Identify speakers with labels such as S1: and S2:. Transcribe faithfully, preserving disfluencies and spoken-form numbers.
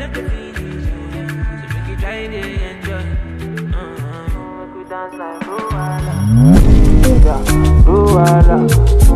S1: not the finish. So make you try to enjoy. Uh-huh. Make we dance like Luala, Luala.